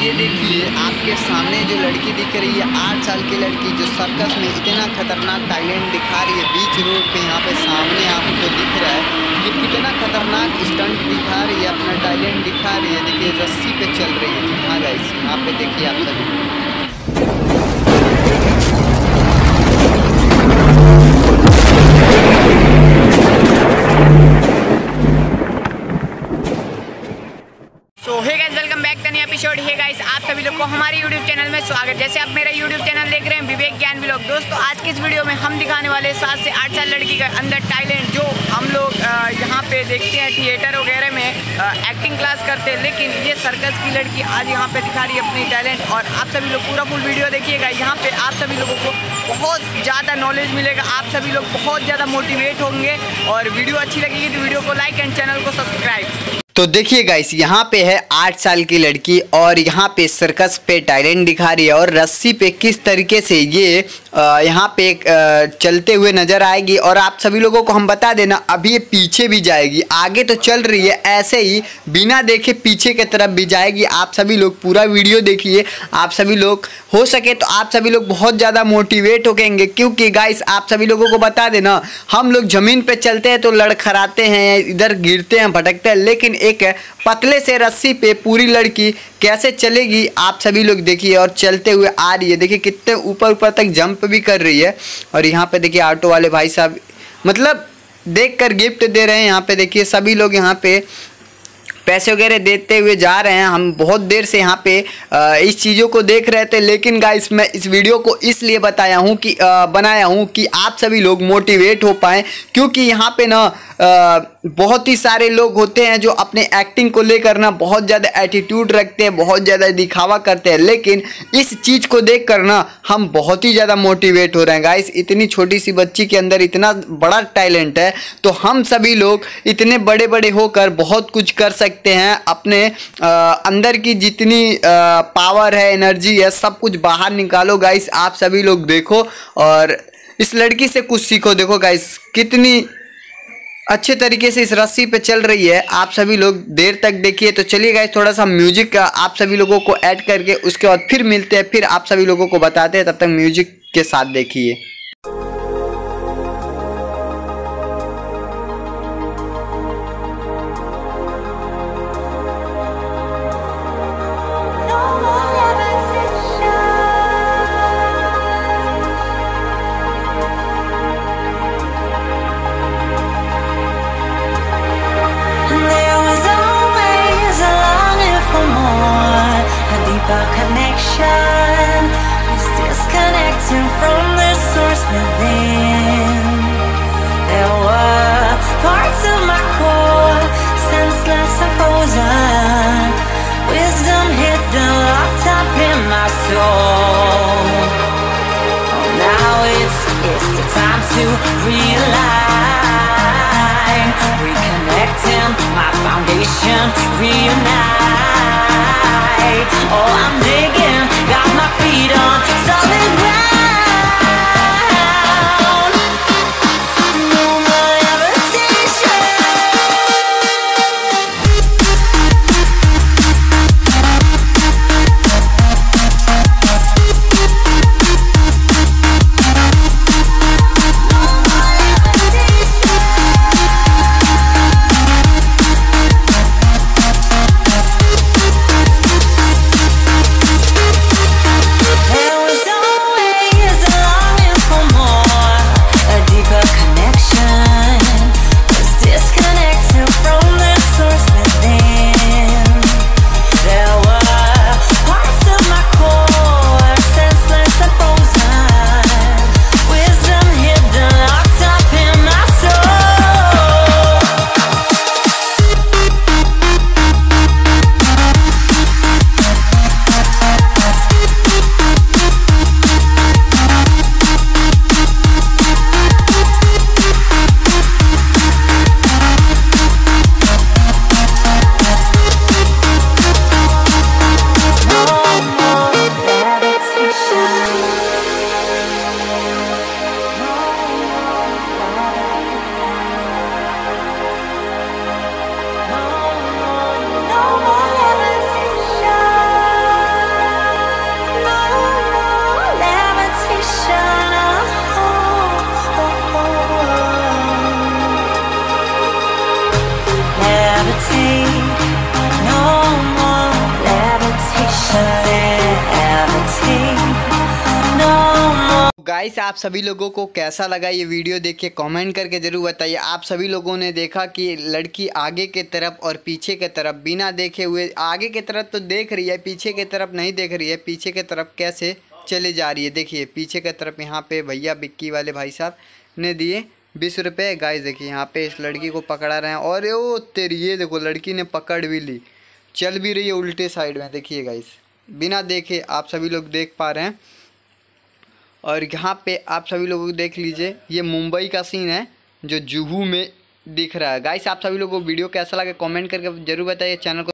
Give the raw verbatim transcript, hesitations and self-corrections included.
ये देखिए आपके सामने जो लड़की दिख रही है, आठ साल की लड़की जो सर्कस में इतना खतरनाक टैलेंट दिखा रही है। बीच रोड पे यहाँ पे सामने आपको दिख रहा है ये कितना खतरनाक स्टंट दिखा रही है, अपना टैलेंट दिखा रही है। देखिए रस्सी पे चल रही है। हाँ गाइस, यहाँ पे देखिए आप सभी। So hey guys, welcome back to new episode. Hey guys, आप सभी लोग को हमारे यूट्यूब चैनल में स्वागत। जैसे आप मेरा यूट्यूब चैनल देख रहे हैं विवेक ज्ञान व्लॉग। दोस्तों आज की इस वीडियो में हम दिखाने वाले सात से आठ साल लड़की का अंदर टैलेंट, जो हम लोग यहाँ पे देखते हैं थिएटर वगैरह में एक्टिंग क्लास करते हैं, लेकिन ये सर्कस की लड़की आज यहाँ पे दिखा रही है अपनी टैलेंट। और आप सभी लोग पूरा फुल वीडियो देखिएगा। यहाँ पे आप सभी लोगों को बहुत ज़्यादा नॉलेज मिलेगा, आप सभी लोग बहुत ज़्यादा मोटिवेट होंगे। और वीडियो अच्छी लगेगी तो वीडियो को लाइक एंड चैनल को सब्सक्राइब। तो देखिए गाइस, यहाँ पे है आठ साल की लड़की और यहाँ पे सर्कस पे टैलेंट दिखा रही है और रस्सी पे किस तरीके से ये यहाँ पे आ, चलते हुए नज़र आएगी। और आप सभी लोगों को हम बता देना, अभी ये पीछे भी जाएगी, आगे तो चल रही है, ऐसे ही बिना देखे पीछे की तरफ भी जाएगी। आप सभी लोग पूरा वीडियो देखिए। आप सभी लोग हो सके तो आप सभी लोग बहुत ज़्यादा मोटिवेट होंगे, क्योंकि गाइस आप सभी लोगों को बता देना, हम लोग ज़मीन पर चलते हैं तो लड़खड़ाते हैं, इधर गिरते हैं, भटकते हैं, लेकिन एक पतले से रस्सी पे पूरी लड़की कैसे चलेगी आप सभी लोग देखिए। और चलते हुए आ रही है, देखिए कितने ऊपर ऊपर तक जंप भी कर रही है। और यहाँ पे देखिए ऑटो वाले भाई साहब मतलब देखकर गिफ्ट दे रहे हैं। यहाँ पे देखिए सभी लोग यहाँ पे पैसे वगैरह देते हुए जा रहे हैं। हम बहुत देर से यहाँ पे इस चीज़ों को देख रहे थे, लेकिन गाइस मैं इस वीडियो को इसलिए बताया हूँ कि बनाया हूँ कि आप सभी लोग मोटिवेट हो पाएँ, क्योंकि यहाँ पे ना बहुत ही सारे लोग होते हैं जो अपने एक्टिंग को लेकर ना बहुत ज़्यादा एटीट्यूड रखते हैं, बहुत ज़्यादा दिखावा करते हैं, लेकिन इस चीज़ को देख कर ना हम बहुत ही ज़्यादा मोटिवेट हो रहे हैं। गाइस इतनी छोटी सी बच्ची के अंदर इतना बड़ा टैलेंट है, तो हम सभी लोग इतने बड़े बड़े होकर बहुत कुछ कर सकते हैं। अपने आ, अंदर की जितनी आ, पावर है, एनर्जी है, सब कुछ बाहर निकालो गाइस। आप सभी लोग देखो और इस लड़की से कुछ सीखो। देखो गाइस कितनी अच्छे तरीके से इस रस्सी पे चल रही है। आप सभी लोग देर तक देखिए। तो चलिए गाइस, थोड़ा सा म्यूजिक आप सभी लोगों को ऐड करके उसके बाद फिर मिलते हैं, फिर आप सभी लोगों को बताते हैं। तब तक म्यूजिक के साथ देखिए। Our connection is disconnecting from the source within. There were parts of my core, senseless and frozen, wisdom hidden, locked up in my soul. Oh, now it's it's the time to realign, reconnecting my foundation, reunite. Oh, I'm digging, got my feet on solid ground. No more levitation. No more levitation. Guys आप सभी लोगों को कैसा लगा ये video देख के comment करके ज़रूर बताइए। आप सभी लोगों ने देखा कि लड़की आगे के तरफ और पीछे के तरफ बिना देखे हुए, आगे के तरफ तो देख रही है, पीछे के तरफ नहीं देख रही है, पीछे के तरफ कैसे चले जा रही है। देखिए पीछे की तरफ यहाँ पे भैया बिक्की वाले भाई साहब ने दिए बीस रुपये। गाइस देखिए यहाँ पे इस लड़की को पकड़ा रहे हैं और ओ तेरी ये देखो लड़की ने पकड़ भी ली, चल भी रही है उल्टे साइड में। देखिए गाइस बिना देखे आप सभी लोग देख पा रहे हैं। और यहाँ पे आप सभी लोग देख लीजिए, ये मुंबई का सीन है जो जुहू में दिख रहा है। गाइस आप सभी लोगों को वीडियो कैसा लगा कमेंट करके ज़रूर बताइए। चैनल को